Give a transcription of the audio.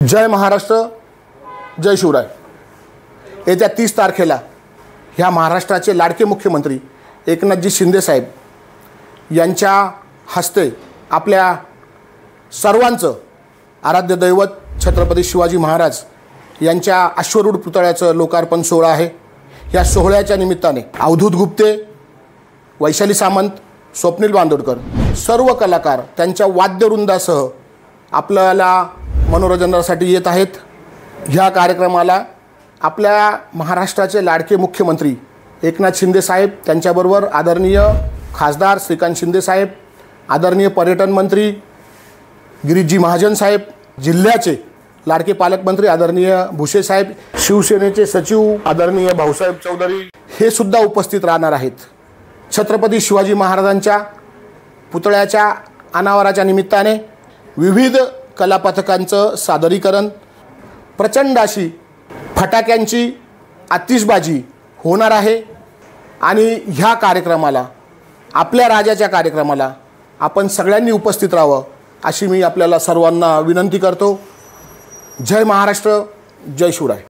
जय महाराष्ट्र, जय शिवराय। येत्या 30 तारखेला ह्या महाराष्ट्राचे लाडके मुख्यमंत्री एकनाथजी शिंदे साहेब यांच्या हस्ते आपल्या सर्वांचं आराध्य दैवत छत्रपती शिवाजी महाराज यांच्या अश्वरूढ पुतळ्याचं लोकार्पण सोहळा आहे। या सोहळ्याच्या निमित्ताने अवधूत गुप्ते, वैशाली सामंत, स्वप्नील बांदोडकर सर्व कलाकार त्यांच्या वाद्यवृंदासह आपल्याला मनोरंजनासाठी येत आहेत। ह्या कार्यक्रमाला आपल्या महाराष्ट्राचे लाडके मुख्यमंत्री एकनाथ शिंदे साहेब, त्यांच्याबरोबर आदरणीय खासदार श्रीकांत शिंदे साहेब, आदरणीय पर्यटन मंत्री गिरीशजी महाजन साहेब, जिल्ह्याचे लाडके पालकमंत्री आदरणीय भुसे साहेब, शिवसेनेचे सचिव आदरणीय भाऊसाहेब चौधरी हे सुद्धा उपस्थित राहणार आहेत। छत्रपती शिवाजी महाराजांच्या पुतळ्याच्या अनावराच्या निमित्ताने विविध कलापथकांचं सादरीकरण, प्रचंड अशी फटाक्यांची आतिषबाजी होणार आहे आणि ह्या कार्यक्रमाला, आपल्या राजाच्या कार्यक्रमाला आपण सगळ्यांनी उपस्थित राहावं अशी मी आपल्याला सर्वांना विनंती करतो। जय महाराष्ट्र, जय शिवराय।